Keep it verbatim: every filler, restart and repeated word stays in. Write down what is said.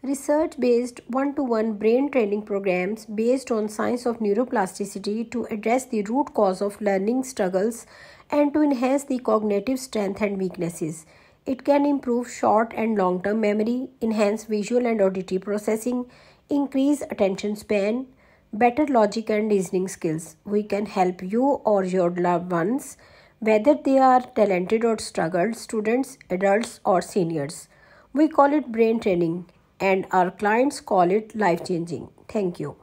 Research-based one-to-one brain training programs based on science of neuroplasticity to address the root cause of learning struggles and to enhance the cognitive strength and weaknesses. It can improve short and long-term memory, enhance visual and auditory processing, increase attention span, better logic and reasoning skills. We can help you or your loved ones, whether they are talented or struggled, students, adults, or seniors. We call it brain training, and our clients call it life changing. Thank you.